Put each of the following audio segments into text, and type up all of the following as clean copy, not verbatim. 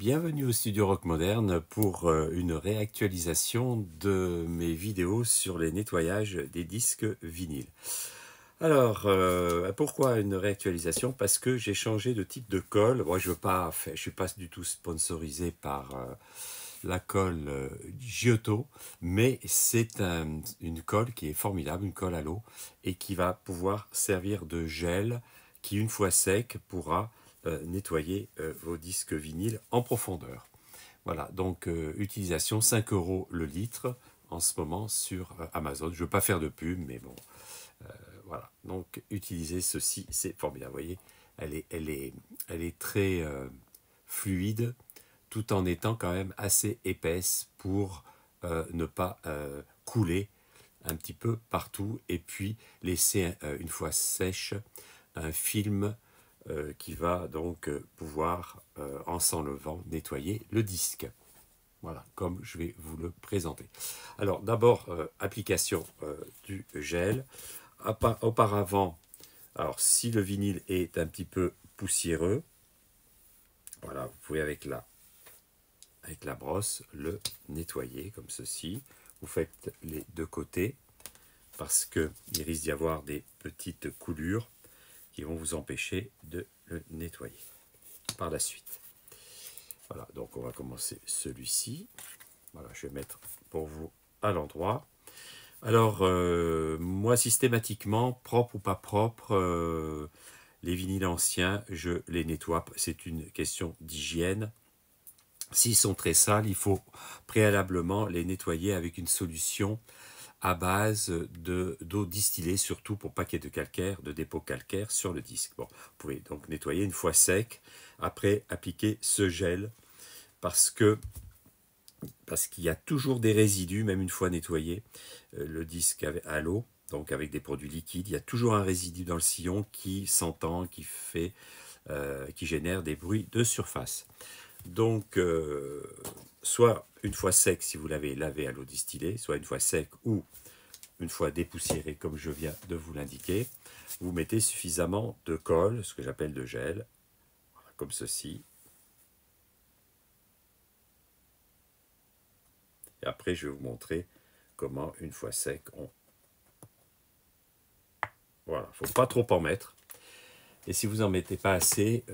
Bienvenue au Studio Rock Moderne pour une réactualisation de mes vidéos sur les nettoyages des disques vinyles. Alors, pourquoi une réactualisation? Parce que j'ai changé de type de colle. Moi, je suis pas du tout sponsorisé par la colle Giotto, mais c'est une colle qui est formidable, une colle à l'eau, et qui va pouvoir servir de gel, qui une fois sec pourra nettoyer vos disques vinyles en profondeur. Voilà, donc utilisation 5 euros le litre en ce moment sur Amazon. Je ne veux pas faire de pub, mais bon, voilà. Donc utiliser ceci, c'est formidable. Vous voyez, elle est très fluide, tout en étant quand même assez épaisse pour ne pas couler un petit peu partout, et puis laisser, une fois sèche, un film qui va donc pouvoir, en s'enlevant, nettoyer le disque. Voilà, comme je vais vous le présenter. Alors d'abord, application du gel. Auparavant, alors si le vinyle est un petit peu poussiéreux, voilà, vous pouvez avec la brosse le nettoyer comme ceci. Vous faites les deux côtés parce qu'il risque d'y avoir des petites coulures qui vont vous empêcher de le nettoyer par la suite. Voilà, donc on va commencer celui-ci. Voilà, je vais mettre pour vous à l'endroit. Alors, moi, systématiquement, propre ou pas propre, les vinyles anciens, je les nettoie. C'est une question d'hygiène. S'ils sont très sales, il faut préalablement les nettoyer avec une solution à base d'eau distillée, surtout pour pas qu'il y ait de calcaire, de dépôt calcaire sur le disque. Bon, vous pouvez donc nettoyer une fois sec, après appliquer ce gel, parce qu'il y a toujours des résidus, même une fois nettoyé le disque à l'eau, donc avec des produits liquides, il y a toujours un résidu dans le sillon qui s'entend, qui génère des bruits de surface. Donc, soit une fois sec si vous l'avez lavé à l'eau distillée, soit une fois sec ou une fois dépoussiéré comme je viens de vous l'indiquer. Vous mettez suffisamment de colle, ce que j'appelle de gel, voilà, comme ceci. Et après, je vais vous montrer comment, une fois sec, voilà, il ne faut pas trop en mettre. Et si vous n'en mettez pas assez,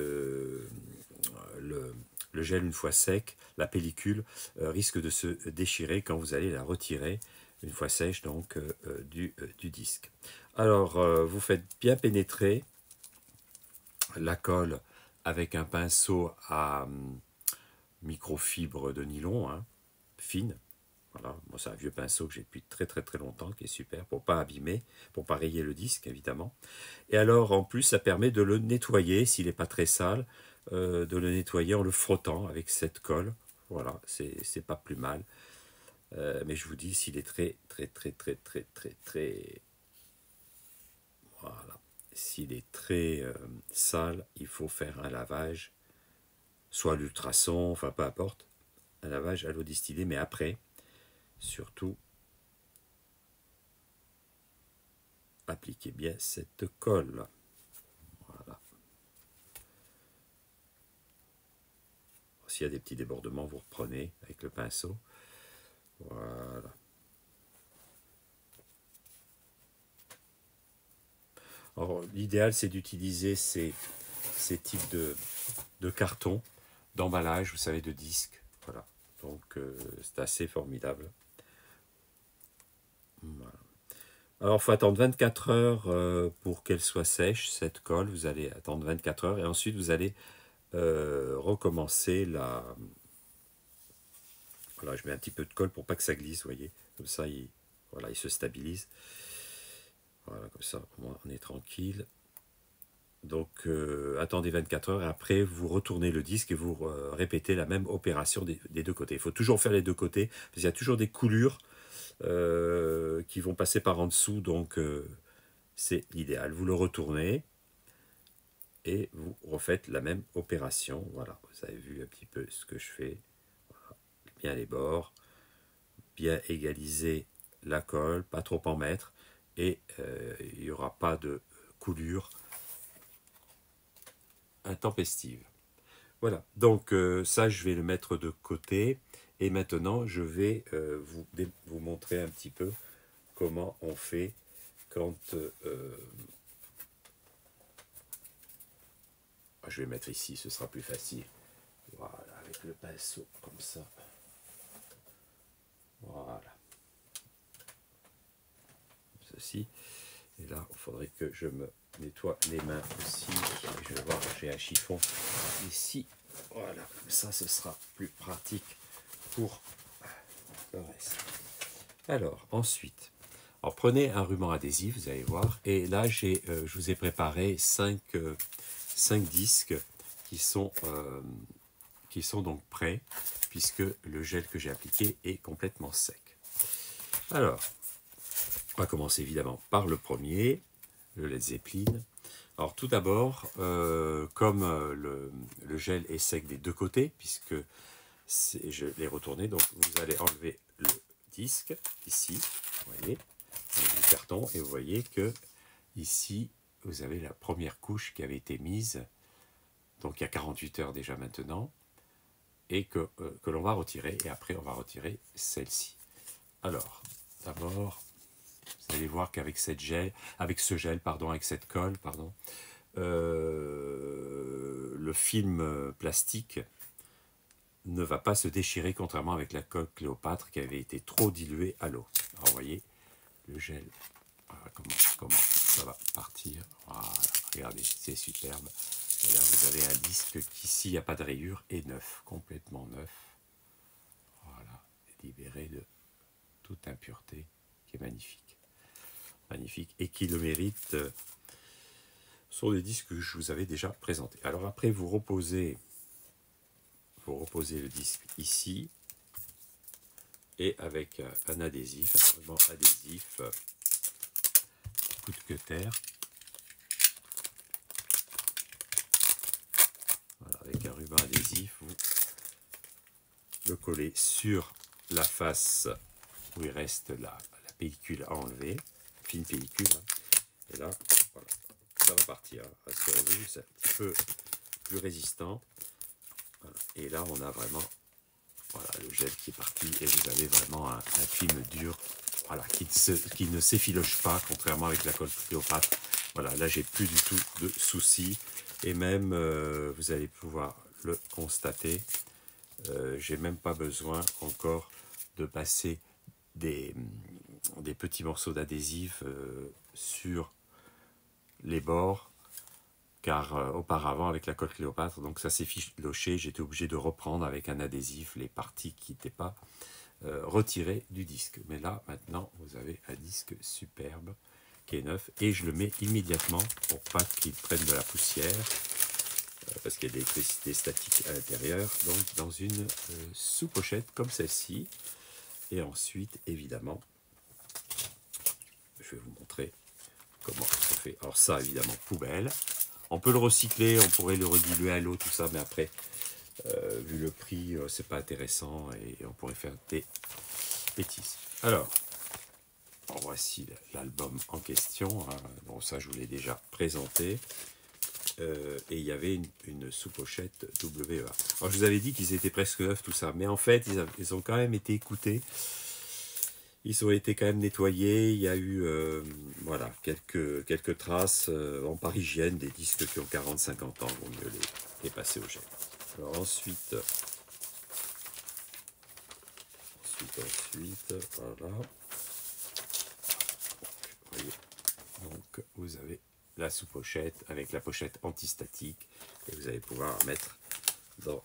le gel, une fois sec, la pellicule risque de se déchirer quand vous allez la retirer, une fois sèche, donc, du disque. Alors, vous faites bien pénétrer la colle avec un pinceau à microfibre de nylon, hein, fine. Voilà, moi c'est un vieux pinceau que j'ai depuis très très très longtemps, qui est super, pour pas abîmer, pour pas rayer le disque évidemment. Et alors en plus ça permet de le nettoyer, s'il n'est pas très sale, de le nettoyer en le frottant avec cette colle. Voilà, c'est pas plus mal. Mais je vous dis, s'il est très très très très très très très... Voilà. S'il est très sale, il faut faire un lavage, soit l'ultrason, enfin peu importe, un lavage à l'eau distillée, mais après, surtout, appliquez bien cette colle. Voilà. S'il y a des petits débordements, vous reprenez avec le pinceau. Voilà. Alors, l'idéal, c'est d'utiliser ces types de cartons, d'emballage, vous savez, de disques. Voilà. Donc, c'est assez formidable. Voilà. Alors, il faut attendre 24 heures pour qu'elle soit sèche, cette colle. Vous allez attendre 24 heures et ensuite, vous allez recommencer la... Voilà, je mets un petit peu de colle pour pas que ça glisse, vous voyez. Comme ça, voilà, il se stabilise. Voilà, comme ça, au moins, on est tranquille. Donc, attendez 24 heures et après, vous retournez le disque et vous répétez la même opération des deux côtés. Il faut toujours faire les deux côtés, parce qu'il y a toujours des coulures qui vont passer par en dessous, donc c'est l'idéal. Vous le retournez et vous refaites la même opération. Voilà, vous avez vu un petit peu ce que je fais. Voilà. Bien les bords, bien égaliser la colle, pas trop en mettre, et il n'y aura pas de coulure intempestive. Voilà, donc ça je vais le mettre de côté et maintenant je vais vous montrer un petit peu comment on fait quand je vais mettre ici, ce sera plus facile. Voilà, avec le pinceau comme ça. Voilà. Ceci. Et là, il faudrait que je me nettoie les mains aussi. Je vais voir, j'ai un chiffon ici. Voilà, ça ce sera plus pratique pour le reste. Alors, ensuite, alors, prenez un ruban adhésif, vous allez voir. Et là, je vous ai préparé 5 disques qui sont donc prêts, puisque le gel que j'ai appliqué est complètement sec. Alors, on va commencer évidemment par le premier, le Led Zeppelin. Alors tout d'abord, comme le gel est sec des deux côtés, puisque je l'ai retourné, donc vous allez enlever le disque, ici, vous voyez, le carton, et vous voyez que ici, vous avez la première couche qui avait été mise, donc il y a 48 heures déjà maintenant, et que l'on va retirer, et après on va retirer celle-ci. Alors, d'abord, vous allez voir qu'avec cette avec cette colle, le film plastique ne va pas se déchirer, contrairement avec la colle Cléopâtre qui avait été trop diluée à l'eau. Alors vous voyez, le gel, voilà comment ça va partir. Voilà, regardez, c'est superbe. Et là vous avez un disque qui, s'il n'y a pas de rayures, est neuf, complètement neuf. Voilà, libéré de toute impureté, qui est magnifique. Magnifique, et qui le mérite, sont des disques que je vous avais déjà présentés. Alors après, vous reposez le disque ici, et avec un adhésif, un ruban adhésif, coup de cutter, voilà, avec un ruban adhésif, vous le collez sur la face où il reste la pellicule à enlever, fine pellicule, hein. Et là, voilà, ça va partir, hein. Rassurez-vous, c'est un petit peu plus résistant. Voilà. Et là, on a vraiment, voilà, le gel qui est parti, et vous avez vraiment un film dur, voilà, qui ne s'effiloche pas, contrairement avec la colle Cléopâtre. Voilà, là, j'ai plus du tout de soucis, et même, vous allez pouvoir le constater, j'ai même pas besoin encore de passer des petits morceaux d'adhésif sur les bords, car auparavant avec la colle Cléopâtre, donc ça s'est filoché, j'étais obligé de reprendre avec un adhésif les parties qui n'étaient pas retirées du disque. Mais là maintenant vous avez un disque superbe qui est neuf, et je le mets immédiatement pour pas qu'il prenne de la poussière, parce qu'il y a de l'électricité statique à l'intérieur, donc dans une sous-pochette comme celle-ci. Et ensuite évidemment je vais vous montrer comment on fait. Alors ça, évidemment, poubelle. On peut le recycler, on pourrait le rediluer à l'eau, tout ça, mais après, vu le prix, c'est pas intéressant, et on pourrait faire des bêtises. Alors, voici l'album en question, hein. Bon, ça, je vous l'ai déjà présenté. Et il y avait une sous-pochette WEA. Alors, je vous avais dit qu'ils étaient presque neufs, tout ça, mais en fait, ils ont quand même été écoutés. Ils ont été quand même nettoyés. Il y a eu voilà, quelques traces en parisienne, des disques qui ont 40-50 ans. Vaut mieux les passer au gel. Alors ensuite, voilà. Donc vous avez la sous-pochette avec la pochette antistatique, et vous allez pouvoir la mettre dans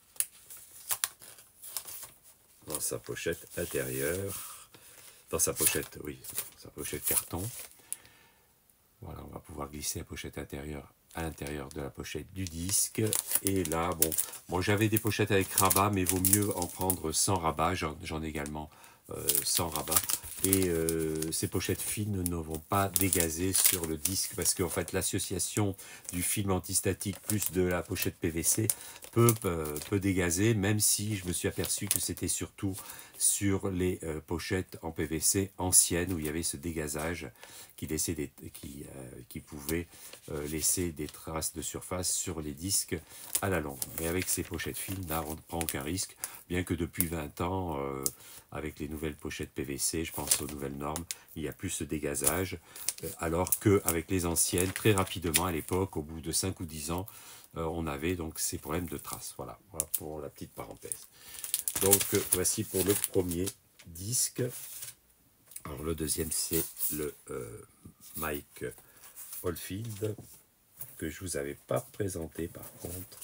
sa pochette intérieure. Dans sa pochette, oui, sa pochette carton. Voilà, on va pouvoir glisser la pochette intérieure à l'intérieur de la pochette du disque. Et là, bon j'avais des pochettes avec rabat, mais vaut mieux en prendre sans rabat. J'en ai également sans rabat. Et ces pochettes fines ne vont pas dégazer sur le disque, parce qu'en fait l'association du film antistatique plus de la pochette PVC peut dégazer, même si je me suis aperçu que c'était surtout sur les pochettes en PVC anciennes où il y avait ce dégazage qui pouvaient laisser des traces de surface sur les disques à la longue. Mais avec ces pochettes fines, là, on ne prend aucun risque, bien que depuis 20 ans, avec les nouvelles pochettes PVC, je pense aux nouvelles normes, il y a plus ce dégazage, alors qu'avec les anciennes, très rapidement à l'époque, au bout de 5 ou 10 ans, on avait donc ces problèmes de traces. Voilà, voilà pour la petite parenthèse. Donc voici pour le premier disque. Alors le deuxième, c'est le Mike Oldfield, que je ne vous avais pas présenté par contre.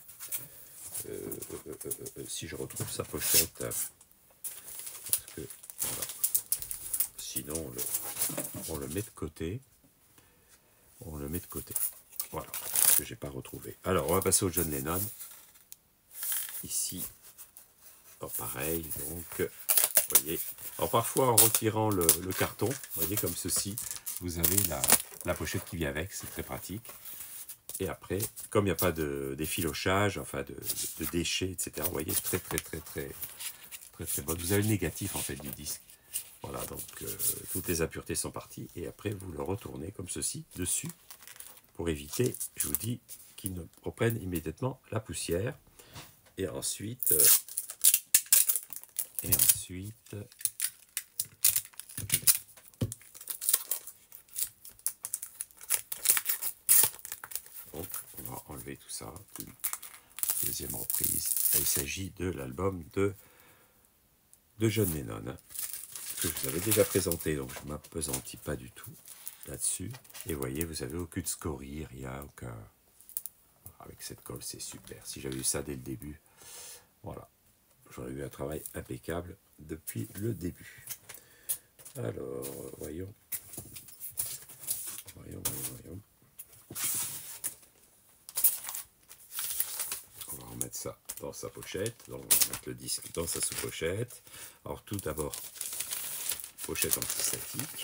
Si je retrouve sa pochette, parce que voilà. Sinon on le met de côté. On le met de côté. Voilà, parce que j'ai pas retrouvé. Alors on va passer au John Lennon. Ici, pareil, donc, vous voyez. Alors parfois en retirant le carton, vous voyez comme ceci, vous avez la pochette qui vient avec, c'est très pratique. Et après, comme il n'y a pas d'effilochage, enfin de déchets, etc., vous voyez, très bon. Vous avez le négatif en fait du disque. Voilà, donc toutes les impuretés sont parties. Et après, vous le retournez comme ceci, dessus, pour éviter, je vous dis, qu'il ne reprenne immédiatement la poussière. Et ensuite, donc, on va enlever tout ça. Deuxième reprise. Il s'agit de l'album de John Lennon, hein, que je vous avais déjà présenté, donc je ne m'appesantis pas du tout là-dessus. Et vous voyez, vous n'avez aucune scorie, rien, aucun... Avec cette colle, c'est super. Si j'avais eu ça dès le début, voilà. J'aurais eu un travail impeccable depuis le début. Alors, voyons. On va remettre ça dans sa pochette. Donc, on va mettre le disque dans sa sous-pochette. Alors, tout d'abord, pochette antistatique.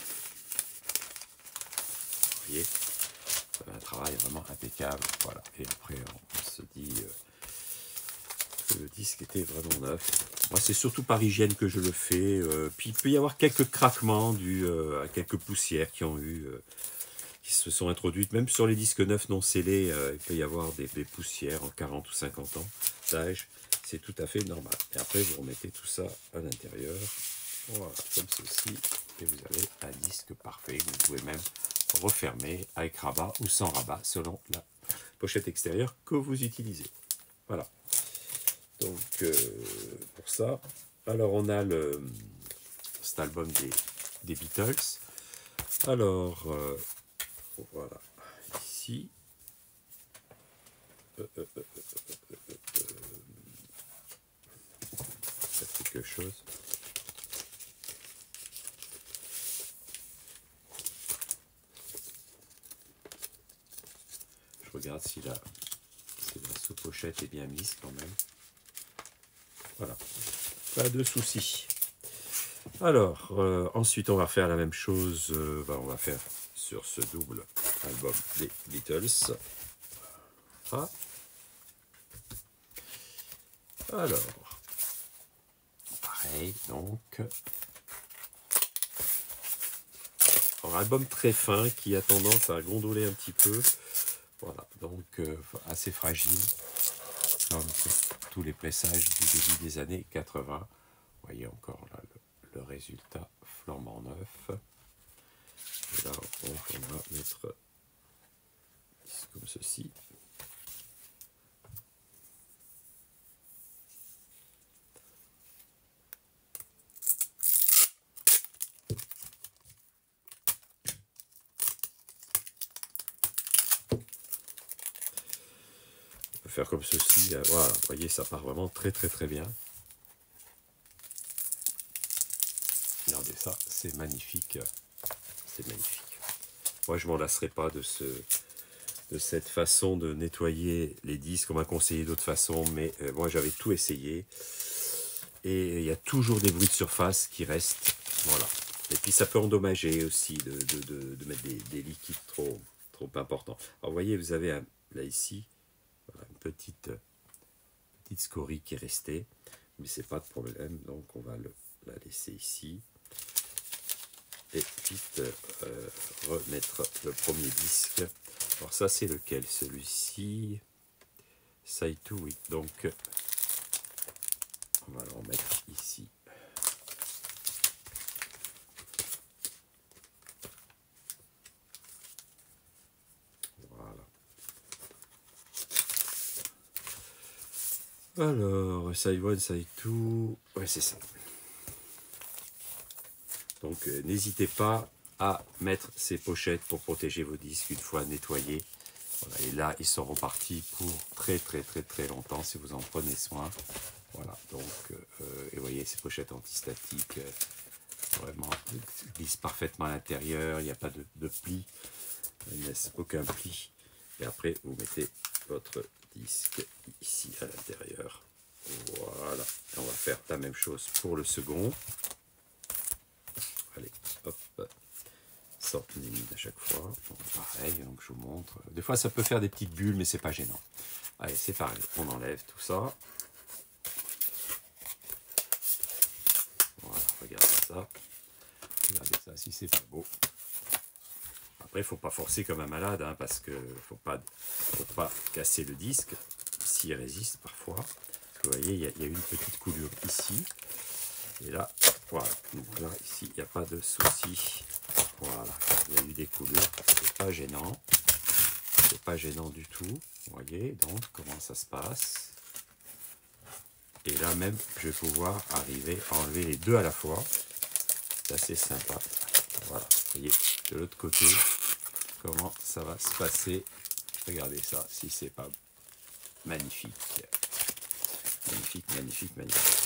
Vous voyez, ça un travail vraiment impeccable. Voilà. Et après, on se dit que le disque était vraiment neuf. Moi, c'est surtout par hygiène que je le fais. Puis, il peut y avoir quelques craquements dus à quelques poussières qui se sont introduites. Même sur les disques neufs non scellés, il peut y avoir des poussières en 40 ou 50 ans d'âge. C'est tout à fait normal. Et après, vous remettez tout ça à l'intérieur. Voilà, comme ceci. Et vous avez un disque parfait. Vous pouvez même refermer avec rabat ou sans rabat, selon la pochette extérieure que vous utilisez. Voilà. Donc, pour ça. Alors, on a cet album des Beatles. Alors, voilà. Ici. C'est quelque chose. Je regarde si la sous-pochette est bien mise quand même. Voilà. Pas de souci. Alors, ensuite, on va faire la même chose. On va faire sur ce double album des Beatles. Ah. Alors, pareil, donc. Un album très fin qui a tendance à gondoler un petit peu. Voilà, donc assez fragile, comme tous les pressages du début des années 80. Vous voyez encore là le résultat flambant neuf. Et là, on va mettre comme ceci. On peut faire comme ceci. Voilà, vous voyez, ça part vraiment très bien. Regardez ça, c'est magnifique. C'est magnifique. Moi, je m'en lasserai pas de cette façon de nettoyer les disques. On m'a conseillé d'autres façons, mais moi, j'avais tout essayé. Et il y a toujours des bruits de surface qui restent. Voilà. Et puis, ça peut endommager aussi de mettre des liquides trop importants. Alors, vous voyez, vous avez là, ici, voilà, une petite scorie qui est restée. Mais c'est pas de problème. Donc, on va la laisser ici. et vite remettre le premier disque. Alors ça c'est lequel? Celui-ci, Saito, oui. Donc on va le remettre ici. Voilà. Alors, Saiwan, Saito, ouais c'est ça. Donc n'hésitez pas à mettre ces pochettes pour protéger vos disques une fois nettoyés. Voilà, et là, ils sont repartis pour très longtemps si vous en prenez soin. Voilà, donc, et vous voyez, ces pochettes antistatiques, vraiment, glissent parfaitement à l'intérieur, il n'y a pas de pli, il ne laisse aucun pli. Et après, vous mettez votre disque ici à l'intérieur. Voilà, et on va faire la même chose pour le second. Allez, hop, ça on élimine à chaque fois. Donc, pareil, donc je vous montre. Des fois, ça peut faire des petites bulles, mais c'est pas gênant. Allez, c'est pareil, on enlève tout ça. Voilà, regardez ça. Regardez ça, si c'est pas beau. Après, il ne faut pas forcer comme un malade, hein, parce que faut pas casser le disque. S'il résiste parfois. Vous voyez, il y a une petite coulure ici. Et là, voilà. Donc là, ici, il n'y a pas de souci. Voilà, il y a eu des coulures. C'est pas gênant. C'est pas gênant du tout. Vous voyez, donc, comment ça se passe. Et là même, je vais pouvoir arriver à enlever les deux à la fois. C'est assez sympa. Voilà, vous voyez, de l'autre côté, comment ça va se passer. Regardez ça, si c'est pas magnifique. Magnifique, magnifique, magnifique.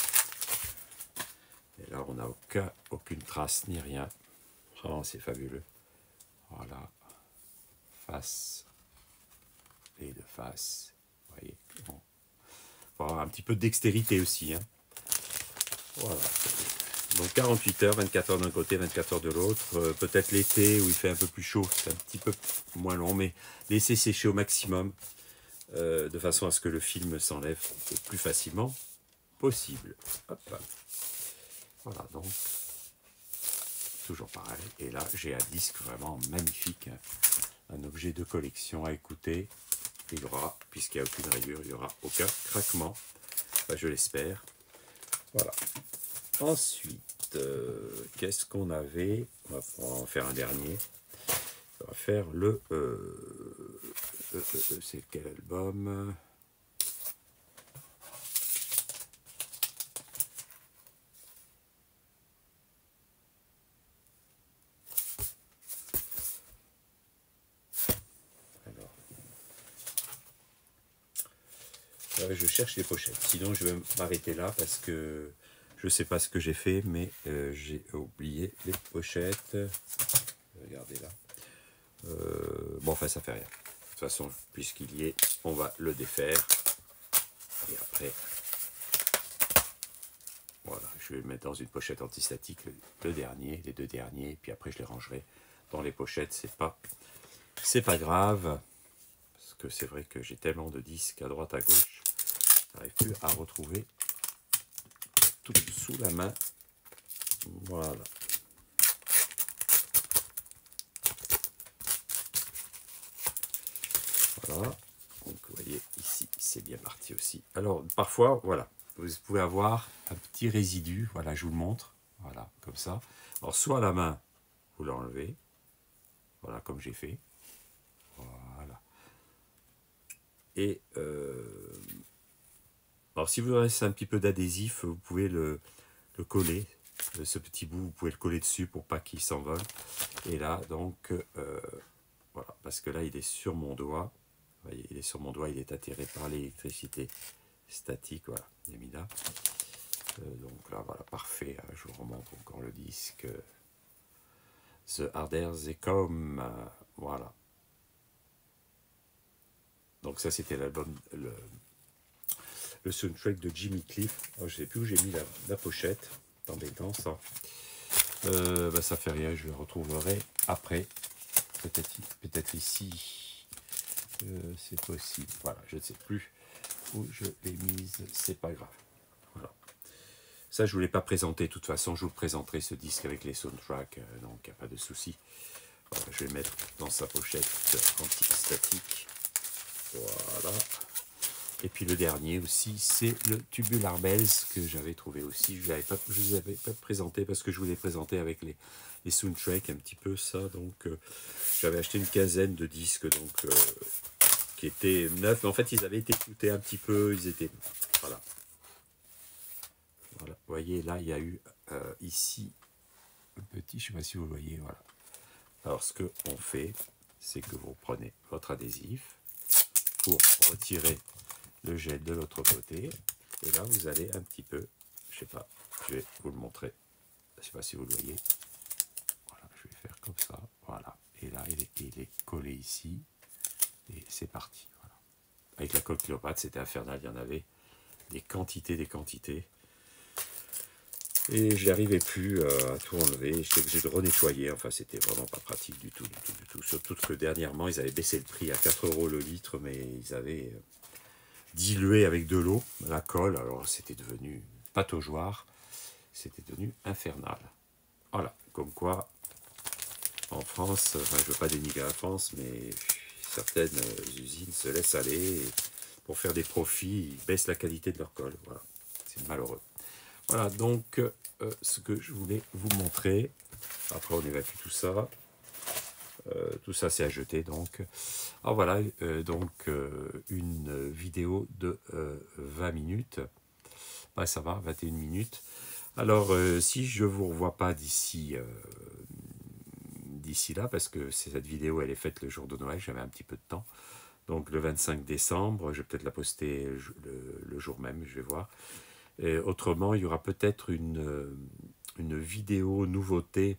Et là, on n'a aucune trace ni rien. Vraiment, c'est fabuleux. Voilà. Face. Et de face. Vous voyez. Bon. Faut avoir un petit peu de dextérité aussi. Hein. Voilà. Donc 48 heures, 24 heures d'un côté, 24 heures de l'autre. Peut-être l'été où il fait un peu plus chaud, c'est un petit peu moins long, mais laissez sécher au maximum de façon à ce que le film s'enlève le plus facilement possible. Hop. Voilà, donc toujours pareil. Et là, j'ai un disque vraiment magnifique, un objet de collection à écouter. Il y aura, puisqu'il n'y a aucune rayure, il n'y aura aucun craquement. Enfin, je l'espère. Voilà. Ensuite, qu'est-ce qu'on avait? On va en faire un dernier. On va faire le... c'est quel album? Alors, je cherche les pochettes. Sinon, je vais m'arrêter là parce que je ne sais pas ce que j'ai fait, mais j'ai oublié les pochettes. Regardez là. Bon, enfin, ça fait rien. De toute façon, puisqu'il y est, on va le défaire. Et après, voilà, je vais le mettre dans une pochette antistatique, le dernier, les deux derniers, puis après je les rangerai dans les pochettes. C'est pas grave, parce que c'est vrai que j'ai tellement de disques à droite à gauche, j'arrive plus à retrouver tout sous la main. Voilà. Voilà. Donc vous voyez ici, c'est bien parti aussi. Alors parfois, voilà, vous pouvez avoir un petit résidu. Voilà, je vous le montre. Voilà, comme ça. Alors soit à la main, vous l'enlevez. Voilà, comme j'ai fait. Voilà. Et alors si vous reste un petit peu d'adhésif, vous pouvez le coller. Ce petit bout, vous pouvez le coller dessus pour pas qu'il s'envole. Et là, donc, voilà, parce que là, il est sur mon doigt. Vous voyez, il est sur mon doigt, il est attiré par l'électricité statique. Voilà, il est mis là. Donc là, voilà, parfait. Je vous remontre encore le disque. The Harder They Come. Voilà. Donc ça, c'était l'album, le soundtrack de Jimmy Cliff. Oh, je ne sais plus où j'ai mis la pochette. C'est embêtant, ça. Bah, ça fait rien, je le retrouverai après. Peut-être ici. C'est possible. Voilà, je ne sais plus où je l'ai mise. C'est pas grave. Voilà. Ça, je ne vous l'ai pas présenté. De toute façon, je vous présenterai ce disque avec les soundtracks, donc il n'y a pas de souci. Voilà, je vais le mettre dans sa pochette anti-statique. Voilà. Et puis le dernier aussi, c'est le Tubular Bells que j'avais trouvé aussi. Je ne vous avais pas présenté parce que je vous l'ai présenté avec les soundtracks un petit peu ça. Donc j'avais acheté une quinzaine de disques donc, qui étaient neufs. Mais en fait, ils avaient été écoutés un petit peu. Ils étaient... Voilà. Voilà. Vous voyez, là, il y a eu ici un petit... Je ne sais pas si vous voyez. Voilà. Alors, ce qu'on fait, c'est que vous prenez votre adhésif pour retirer le gel de l'autre côté. Et là, vous allez un petit peu, je sais pas, je vais vous le montrer. Je sais pas si vous le voyez. Voilà, je vais faire comme ça. Voilà. Et là, il est collé ici. Et c'est parti. Voilà. Avec la colle Cléopâtre, c'était infernal. Il y en avait des quantités, des quantités. Et je n'arrivais plus à tout enlever. J'étais obligé de renettoyer. Enfin, c'était vraiment pas pratique du tout, du tout, du tout. Surtout que dernièrement, ils avaient baissé le prix à 4 € le litre, mais ils avaient dilué avec de l'eau la colle. Alors, c'était devenu pataugeoire. C'était devenu infernal. Voilà, comme quoi, en France, enfin, je ne veux pas dénigrer la France, mais certaines usines se laissent aller et pour faire des profits, ils baissent la qualité de leur colle. Voilà, c'est malheureux. Voilà, donc ce que je voulais vous montrer. Après, on évacue tout ça. Tout ça, c'est à jeter, donc. Alors voilà, une vidéo de 20 minutes. Bah, ça va, 21 minutes. Alors, si je ne vous revois pas d'ici là, parce que cette vidéo, elle est faite le jour de Noël, j'avais un petit peu de temps. Donc, le 25 décembre, je vais peut-être la poster le jour même, je vais voir. Et autrement, il y aura peut-être une vidéo nouveauté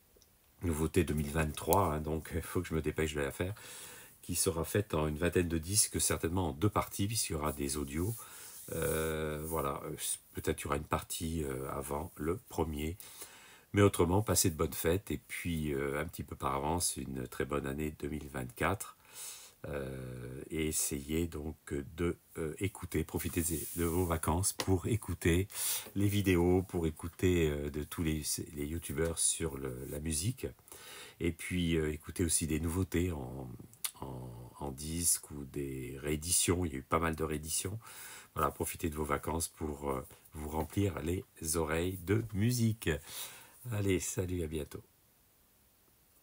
2023, hein, donc il faut que je me dépêche de la faire, qui sera faite en une vingtaine de disques, certainement en 2 parties, puisqu'il y aura des audios. Voilà, peut-être il y aura une partie avant le premier. Mais autrement, passez de bonnes fêtes et puis un petit peu par avance, une très bonne année 2024. Et essayez donc de écouter, profitez de vos vacances pour écouter les vidéos, pour écouter de tous les youtubeurs sur la musique. Et puis écoutez aussi des nouveautés en disque ou des rééditions. Il y a eu pas mal de rééditions. Voilà, profitez de vos vacances pour vous remplir les oreilles de musique. Allez, salut, à bientôt.